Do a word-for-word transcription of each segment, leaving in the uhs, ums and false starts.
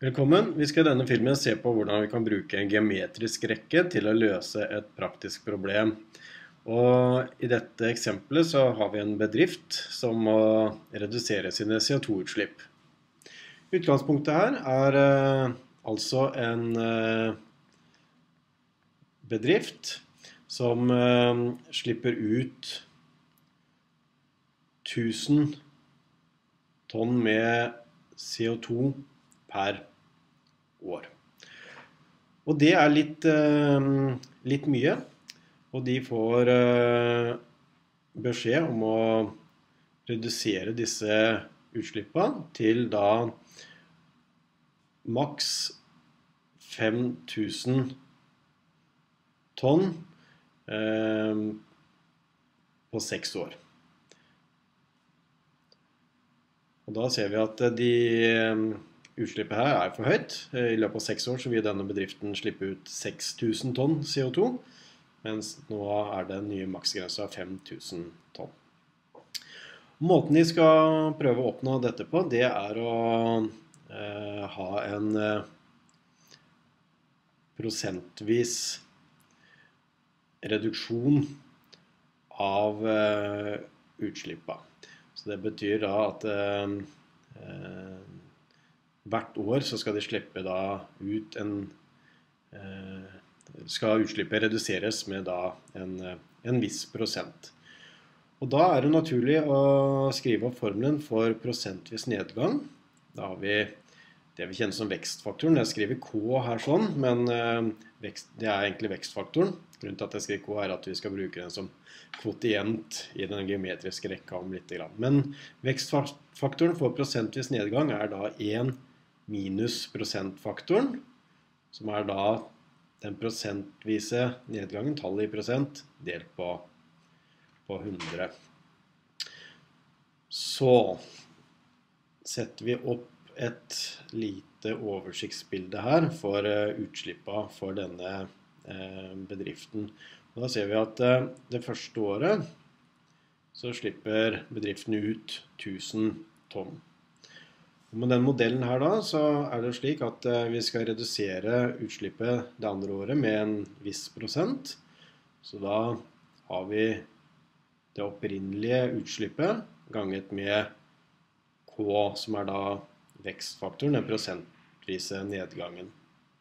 Velkommen. Vi skal i denne filmen se på hvordan vi kan bruke en geometrisk rekke til å løse et praktisk problem. Og i dette eksempelet så har vi en bedrift som må redusere sine C O to-utslipp. Utgangspunktet her er eh, altså en eh, bedrift som eh, slipper ut tusen tonn med C O to per år. Og det er litt, eh, litt mye, og de får eh, beskjed om å redusere disse utslippene til da maks fem tusen tonn eh, på seks år. Og da ser vi at de utslippet her er for høyt. I løpet av seks år så vil denne bedriften slippe ut seks tusen tonn C O to, mens nå er den nye maksgrensa fem tusen tonn. Måten de skal prøve å oppnå dette på, det er å eh, ha en eh, prosentvis reduksjon av eh, utslippene. Så det betyr da at eh, eh, hvert år så skal de slippe da ut en eh, skal utslippet reduseres med da en, en viss prosent. Og da er det naturlig å skrive opp formelen for prosentvis nedgang. Da har vi det vi kjenner som vekstfaktoren. Jeg skriver K her sånn, men eh, vekst, det er egentlig vekstfaktoren. Grunnen til at jeg skriver K er at vi skal bruke den som kvotient i den geometriske rekka om litt. Men vekstfaktoren for prosentvis nedgang er da én minus prosentfaktoren, som er da den prosentvise nedgangen, tallet i prosent, delt på, på hundre. Så setter vi opp et lite oversiktsbilde her for utslippene for denne bedriften. Og da ser vi at det første året så slipper bedriften ut tusen tonn. Og med den modellen her da, så er det slik at vi skal redusere utslippet det andre året med en viss prosent. Så da har vi det opprinnelige utslippet ganget med K, som er da vekstfaktoren, den prosentvise nedgangen.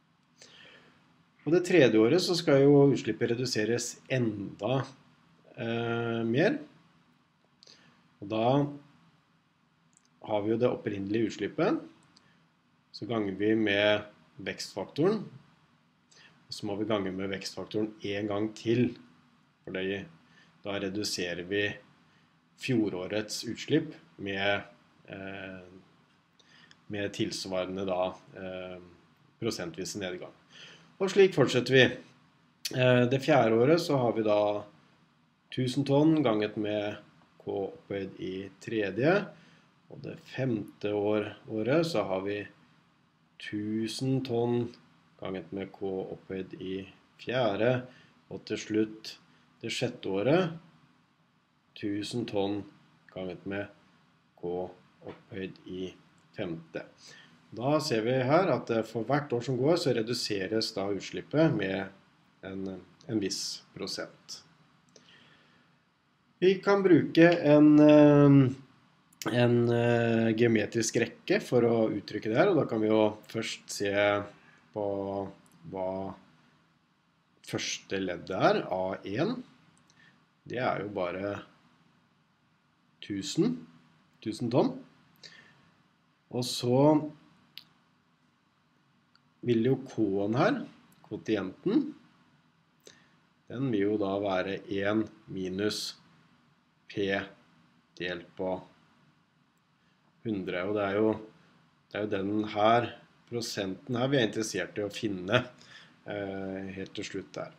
Og det tredje året så skal jo utslippet reduseres enda eh, mer. Og da har vi jo det opprinnelige utslippet, så ganger vi med vekstfaktoren, og så må vi gange med vekstfaktoren en gang til, for da reduserer vi fjorårets utslipp med, eh, med tilsvarende da, eh, prosentvis nedgang. Og slik fortsetter vi. Eh, det fjerde året så har vi da tusen tonn ganget med K opphøyd i tredje. Og det femte år, året så har vi tusen tonn ganget med K opphøyd i fjerde. Og til slutt det sjette året, tusen tonn ganget med K opphøyd i femte. Da ser vi her at for hvert år som går så reduseres da utslippet med en, en viss prosent. Vi kan bruke en en uh, geometrisk rekke for å uttrykke det her, og da kan vi jo først se på hva første leddet er, A én. Det er jo bare tusen, tusen tonn. Og så vil jo K-en her, kvotienten, den vil jo da være én minus P delt på hundre, og det er jo, det er jo den her prosenten her vi er interessert i å finne eh, helt til slutt der.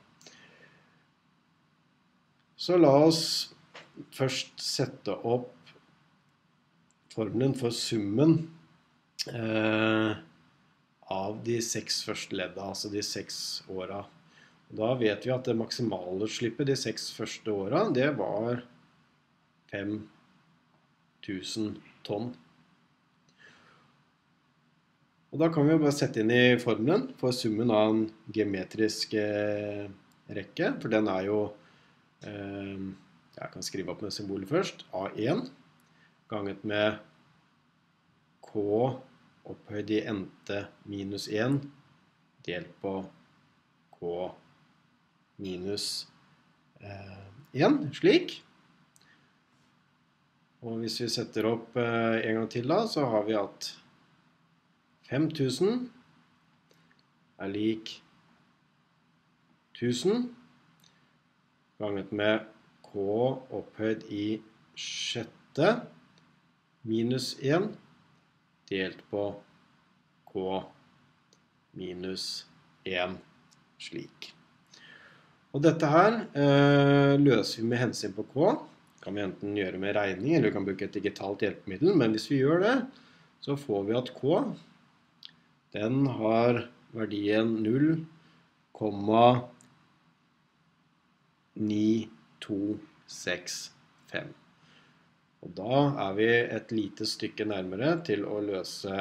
Så la oss først sette opp formelen for summen eh, av de seks første ledda, altså de seks åra. Da vet vi at det maksimale utslippet de seks første åra, det var fem tusen tonn. Og da kan vi jo bare sette inn i formelen for summen av en geometrisk eh, rekke, for den er jo, eh, jeg kan skrive opp med symbolet først, A én ganget med K opphøyd i ente minus én delt på K minus én, slik. Og hvis vi setter opp eh, en gang til da, så har vi at fem tusen er lik tusen ganget med K opphøyd i sjette minus én delt på K minus én, slik. Og dette her eh, løser vi med hensyn på K. Kan vi enten gjøre med regning, eller vi kan bruke et digitalt hjelpemiddel. Men hvis vi gjør det, så får vi at K, den har verdien null komma ni to seks fem. Og da er vi et lite stykke nærmere til å løse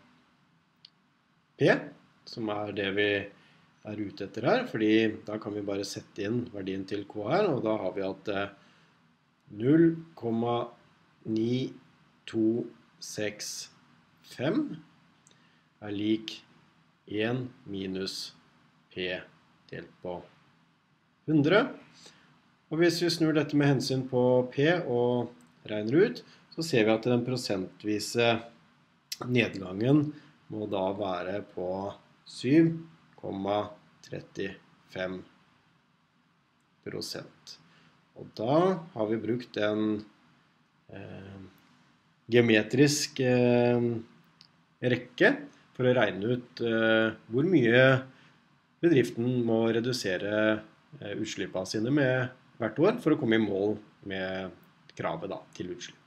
P, som er det vi er ute etter her, fordi da kan vi bare sette inn verdien til K her, og da har vi at null komma ni to seks fem er lik én minus P delt på hundre. Og hvis vi snur dette med hensyn på P og regner ut, så ser vi at den prosentvise nedgangen må da være på syv komma trettifem prosent. Og da har vi brukt en eh, geometrisk eh, rekke for å regne ut eh, hvor mye bedriften må redusere eh, utslippene sine med hvert år for å komme i mål med kravet da, til utslipp.